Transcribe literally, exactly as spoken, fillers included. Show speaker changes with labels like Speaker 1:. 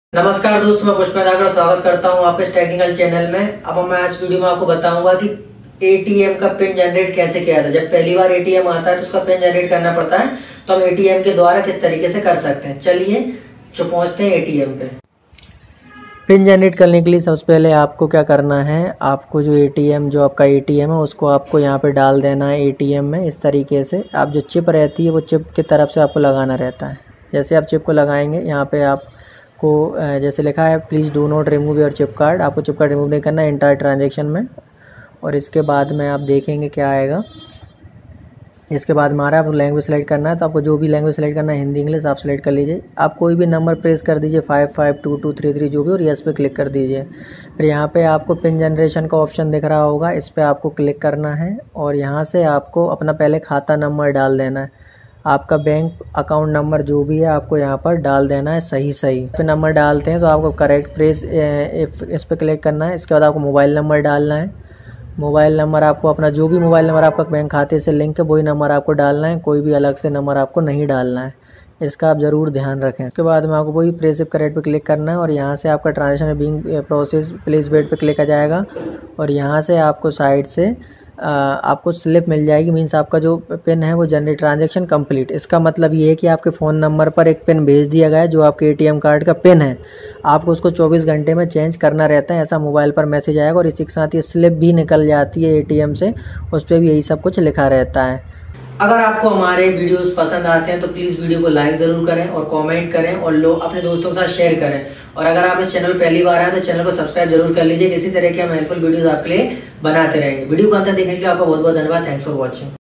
Speaker 1: नमस्कार दोस्तों, मैं पुष्पेंद्र स्वागत करता हूं आपके इस टेक्निकल चैनल में। अब मैं आज वीडियो में आपको बताऊंगा कि एटीएम का पिन जनरेट कैसे किया था। जब पहली बार एटीएम आता है तो उसका पिन जनरेट करना पड़ता है, तो हम एटीएम के द्वारा किस तरीके से कर सकते हैं। चलिए जो पहुंचते हैं एटीएम पे। पिन जनरेट करने के लिए सबसे पहले आपको क्या करना है, आपको जो एटीएम जो आपका एटीएम है उसको आपको यहाँ पे डाल देना है एटीएम में। इस तरीके से आप जो चिप रहती है वो चिप की तरफ से आपको लगाना रहता है। जैसे आप चिप को लगाएंगे, यहाँ पे आप को जैसे लिखा है please do not remove your chip card, आपको चिप कार्ड रिमूव नहीं करना है इंटायर ट्रांजैक्शन में। और इसके बाद में आप देखेंगे क्या आएगा। इसके बाद हमारा आपको लैंग्वेज सेलेक्ट करना है, तो आपको जो भी लैंग्वेज सेलेक्ट करना है, हिंदी इंग्लिश आप सेलेक्ट कर लीजिए। आप कोई भी नंबर प्रेस कर दीजिए, five five two two three three जो भी, और यस पे क्लिक कर दीजिए। फिर यहाँ पे आपको पिन जनरेशन का ऑप्शन दिख रहा होगा, इस पर आपको क्लिक करना है और यहाँ से आपको अपना पहले खाता नंबर डाल देना है। आपका बैंक अकाउंट नंबर जो भी है आपको यहाँ पर डाल देना है सही सही। पे नंबर डालते हैं तो आपको करेक्ट प्रेस इस पर क्लिक करना है। इसके बाद आपको मोबाइल नंबर डालना है। मोबाइल नंबर आपको अपना जो भी मोबाइल नंबर आपका बैंक खाते से लिंक है वही नंबर आपको डालना है, कोई भी अलग से नंबर आपको नहीं डालना है। इसका आप ज़रूर ध्यान रखें। उसके बाद में आपको वही प्रेस करेक्ट पे क्लिक करना है और यहाँ से आपका transaction being process please wait पे क्लिक आ जाएगा और यहाँ से आपको साइड से आ, आपको स्लिप मिल जाएगी। मीन्स आपका जो पिन है वो जनरेट ट्रांजैक्शन कंप्लीट। इसका मतलब ये है कि आपके फ़ोन नंबर पर एक पिन भेज दिया गया है जो आपके एटीएम कार्ड का पिन है। आपको उसको चौबीस घंटे में चेंज करना रहता है, ऐसा मोबाइल पर मैसेज आएगा। और इसी के साथ ये स्लिप भी निकल जाती है एटीएम से, उस पर भी यही सब कुछ लिखा रहता है। अगर आपको हमारे वीडियोस पसंद आते हैं तो प्लीज़ वीडियो को लाइक ज़रूर करें और कमेंट करें और लोग अपने दोस्तों के साथ शेयर करें। और अगर आप इस चैनल पहली बार आए तो चैनल को सब्सक्राइब जरूर कर लीजिए। इसी तरह के हम हेल्पफुल वीडियोस आपके लिए बनाते रहेंगे। वीडियो को अंत तक देखने के लिए आपका बहुत बहुत धन्यवाद। Thanks for watching.